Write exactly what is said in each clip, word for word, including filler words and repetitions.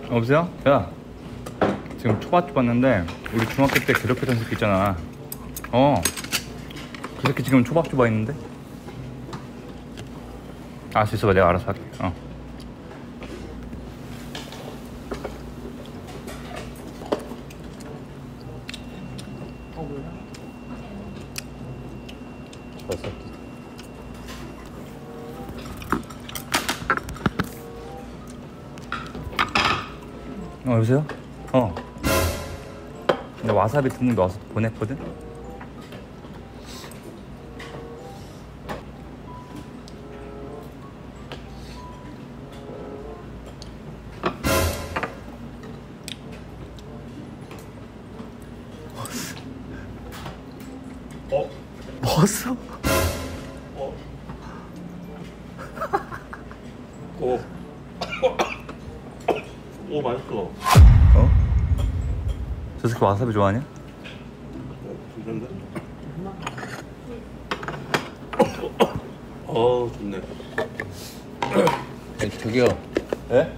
여보세요? 야, 지금 초밥집 왔는데 우리 중학교 때 괴롭히던 새끼 있잖아. 어, 그 새끼 지금 초밥집 와 있는데. 알았어, 있어봐. 내가 알아서 할게. 어. 어, 뭐야? 저 새끼. 어, 여보세요? 어. 근데 와사비 듬뿍 넣어서 보냈거든? 어? 먹었어? 어? 오. 오, 맛있어. 어? 저 새끼 와사비 좋아하냐? 어, 괜찮네. 어, 좋네. 네, 저기요. 예?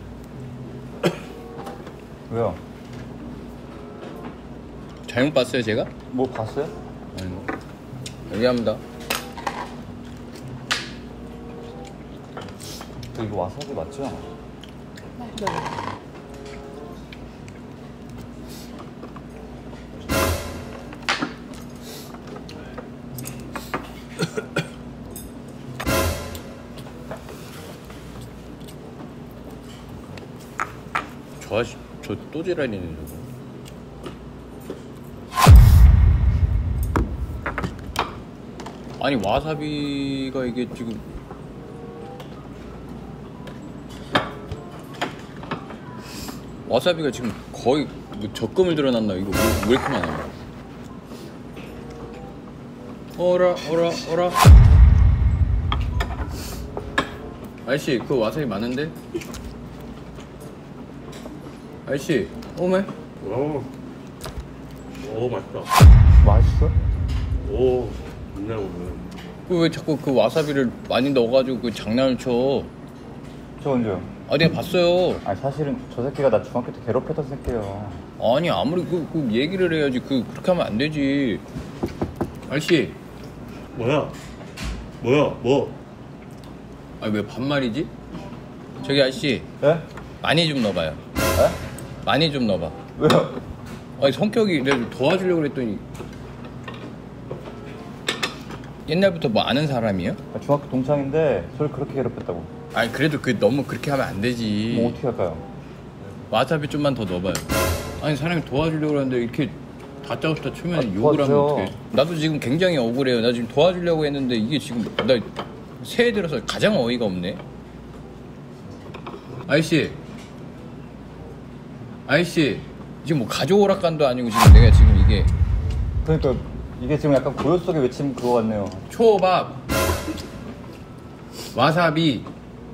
왜요? 잘못 봤어요, 제가? 뭐 봤어요? 아니 뭐. 여기합니다. 저 이거 와사비 맞죠? 네. 저 아저씨, 저 또 지랄이네, 저거. 아니, 와사비가 이게 지금 와사비가 지금 거의 뭐 적금을 들어놨나? 이거 왜, 왜 이렇게 많아? 어라 어라 어라 아저씨, 그 와사비 많은데? 아저씨, 오메? 오. 오, 맛있다. 맛있어? 오, 좋네, 오늘. 그 왜 자꾸 그 와사비를 많이 넣어가지고 그 장난을 쳐? 저 언제요? 아, 내가 봤어요. 아니 사실은 저 새끼가 나 중학교 때 괴롭혔던 새끼예요. 아니, 아무리 그, 그 얘기를 해야지. 그 그렇게 하면 안 되지. 아저씨, 뭐야? 뭐야? 뭐? 아니 왜 반말이지? 저기 아저씨, 예? 많이 좀 넣어봐요. 예? 많이 좀 넣어봐. 왜요? 아니, 성격이 내가 좀 도와주려고 그랬더니 옛날부터 뭐 아는 사람이에요? 아, 중학교 동창인데 저를 그렇게 괴롭혔다고. 아니, 그래도 그 너무 그렇게 하면 안 되지. 뭐 어떻게 할까요? 와사비 좀만 더 넣어봐요. 아니, 사람이 도와주려고 하는데 이렇게 다짜고짜 치면 아, 욕을 하면 도와주세요. 어떡해. 나도 지금 굉장히 억울해요. 나 지금 도와주려고 했는데 이게 지금 나 새해 들어서 가장 어이가 없네. 아이씨, 아이씨, 지금 뭐 가족오락관도 아니고 지금 내가 지금 이게 그러니까 이게 지금 약간 고요 속에 외침 그거 같네요. 초밥, 와사비,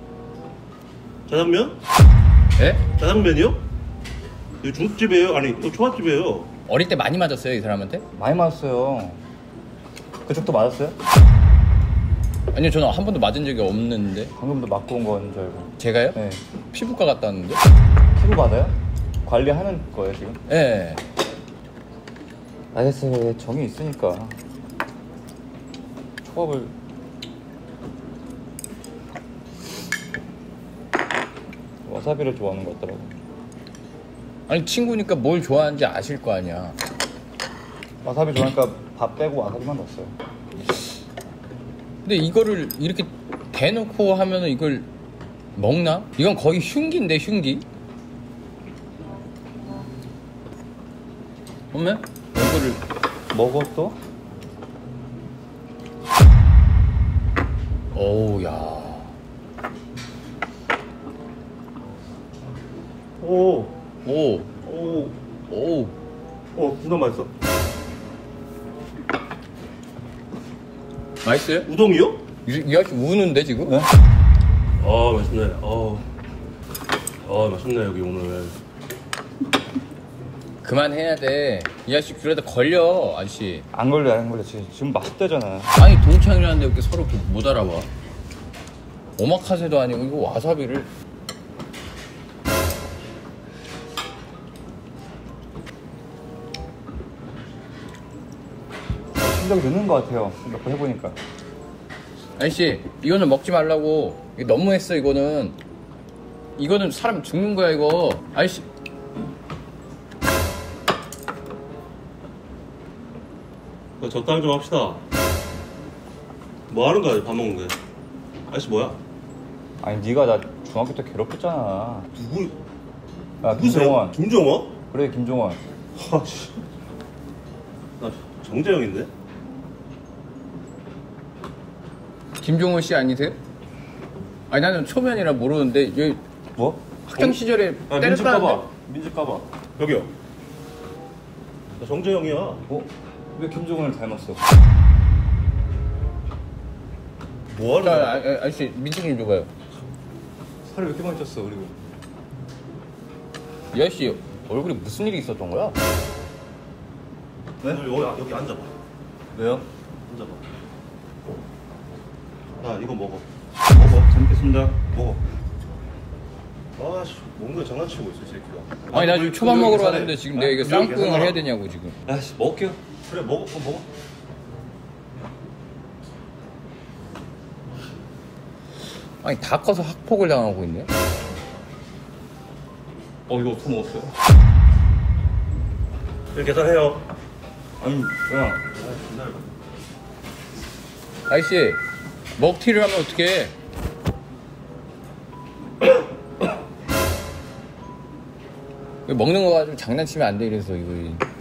짜장면? 예? 짜장면이요? 이거 중국집이에요? 아니, 이거 초밥집이에요. 어릴 때 많이 맞았어요, 이 사람한테? 많이 맞았어요. 그쪽도 맞았어요? 아니요, 저는 한 번도 맞은 적이 없는데. 방금도 맞고 온 거인 줄 알고. 제가요? 네. 피부과 갔다 왔는데? 피부 받아요? 관리하는 거예요 지금? 예. 알겠어요. 정이 있으니까. 초밥을 와사비를 좋아하는 것 같더라고. 아니, 친구니까 뭘 좋아하는지 아실 거 아니야. 와사비 좋아하니까 밥 빼고 와사비만 넣었어요. 근데 이거를 이렇게 대놓고 하면은 이걸 먹나? 이건 거의 흉기인데, 흉기? 어메? 이거를 먹었어? 어우, 야. 오, 오, 오, 오. 어, 진짜 맛있어. 맛있어요? 우동이요? 이, 이 아저씨 우는데, 지금? 네? 아, 맛있네. 어, 아, 맛있네, 여기 오늘. 그만해야 돼. 이 아저씨 그러다 걸려, 아저씨. 안 걸려 안 걸려. 지금, 지금 맛있대잖아. 아니, 동창이라는데 이렇게 서로 못 알아봐. 오마카세도 아니고 이거 와사비를. 실력이 느는 것 같아요. 몇 번 해보니까. 아저씨 이거는 먹지 말라고. 이거 너무했어 이거는. 이거는 사람 죽는 거야 이거. 아저씨. 어, 적당히 좀 합시다. 뭐 하는 거야 밥 먹는데? 아저씨 뭐야? 아니 네가 나 중학교 때 괴롭혔잖아. 누구? 야 누구세요? 김종원. 김종원? 그래 김종원. 아씨. 나 정재영인데? 김종원 씨 아니세요? 아니 나는 초면이라 모르는데 여기 뭐? 학창 시절에 야 민지 때렸다는데. 까봐. 민지 까봐. 여기요. 나 정재영이야. 어? 왜 김종원을 닮았어? 뭐 하는 자, 거야? 아, 아, 아저씨 민증 좀 줘봐요. 살을 왜 이렇게 많이 쪘어 그리고. 이 아저씨 얼굴에 무슨 일이 있었던 거야? 네? 여기, 여기 앉아봐. 왜요? 앉아봐. 야 이거 먹어. 먹어. 잘 먹겠습니다. 먹어. 아씨 뭔가 장난치고 있어 이 새끼가. 아니 나 지금 초밥 먹으러 왔는데 지금 내가 이거 여기 쌍꿍을 계산하라. 해야 되냐고 지금. 야씨 먹을게요. 그래 먹어. 그럼 먹어. 아니 다 커서 학폭을 당하고 있네. 어 이거 어떻게 먹었어요? 이렇게 계산해요. 아니 야 아 기다려봐. 아저씨 먹튀를 하면 어떡해. 먹는 거 가지고 장난치면 안 돼 이래서 이거.